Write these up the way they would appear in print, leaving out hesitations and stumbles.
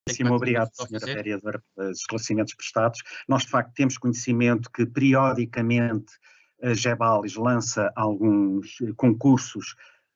Muitíssimo obrigado, Sra. Vereadora, pelos esclarecimentos prestados. Nós, de facto, temos conhecimento que, periodicamente, a GEBALIS lança alguns concursos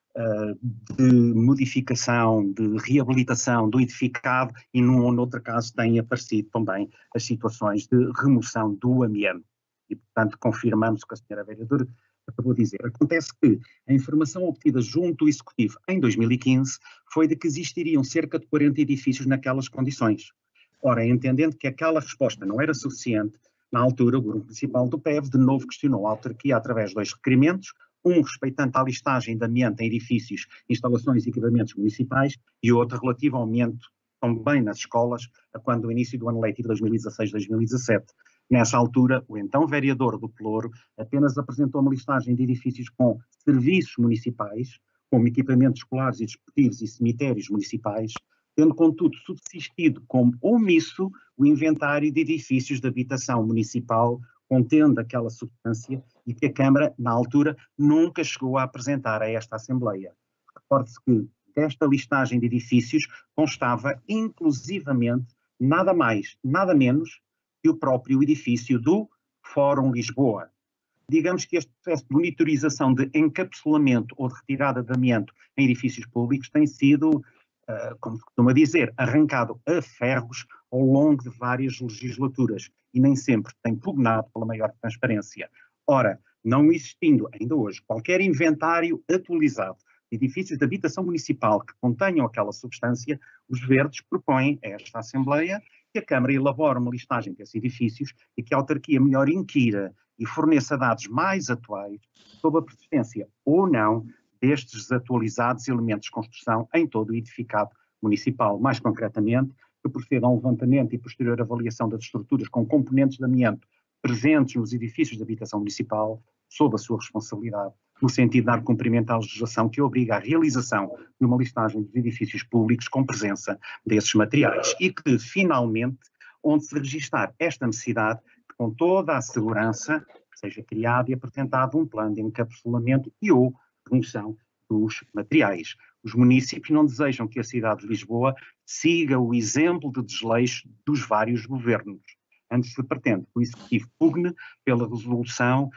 de modificação, de reabilitação do edificado e, num ou noutro caso, têm aparecido também as situações de remoção do amianto. E, portanto, confirmamos o que a Sra. Vereadora acabou de dizer. Acontece que a informação obtida junto do Executivo em 2015 foi de que existiriam cerca de 40 edifícios naquelas condições. Ora, entendendo que aquela resposta não era suficiente, na altura o Grupo Municipal do PEV de novo questionou a autarquia através de 2 requerimentos, um respeitante à listagem de amianto em edifícios, instalações e equipamentos municipais e outro relativo ao amianto também nas escolas, a quando do início do ano letivo 2016-2017. Nessa altura, o então vereador do Pelouro apenas apresentou uma listagem de edifícios com serviços municipais, como equipamentos escolares e desportivos e cemitérios municipais, tendo contudo subsistido como omisso o inventário de edifícios de habitação municipal contendo aquela substância e que a Câmara, na altura, nunca chegou a apresentar a esta Assembleia. Recorde-se que desta listagem de edifícios constava inclusivamente nada mais, nada menos que o próprio edifício do Fórum Lisboa. Digamos que este processo de monitorização de encapsulamento ou de retirada de amianto em edifícios públicos tem sido, como se costuma dizer, arrancado a ferros ao longo de várias legislaturas e nem sempre tem pugnado pela maior transparência. Ora, não existindo ainda hoje qualquer inventário atualizado de edifícios de habitação municipal que contenham aquela substância, os Verdes propõem a esta Assembleia que a Câmara elabore uma listagem desses edifícios e que a autarquia melhor inquira e forneça dados mais atuais sobre a persistência ou não destes desatualizados elementos de construção em todo o edificado municipal. Mais concretamente, que proceda a um levantamento e posterior avaliação das estruturas com componentes de amianto presentes nos edifícios de habitação municipal, sob a sua responsabilidade, no sentido de dar cumprimento à legislação que obriga à realização de uma listagem dos edifícios públicos com presença desses materiais e que, finalmente, onde se registar esta necessidade, que com toda a segurança seja criado e apresentado um plano de encapsulamento e ou remoção dos materiais. Os municípios não desejam que a cidade de Lisboa siga o exemplo de desleixo dos vários governos. Antes se pretende que o Executivo pugne pela resolução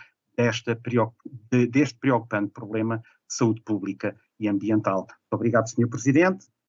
deste preocupante problema de saúde pública e ambiental. Muito obrigado, Sr. Presidente.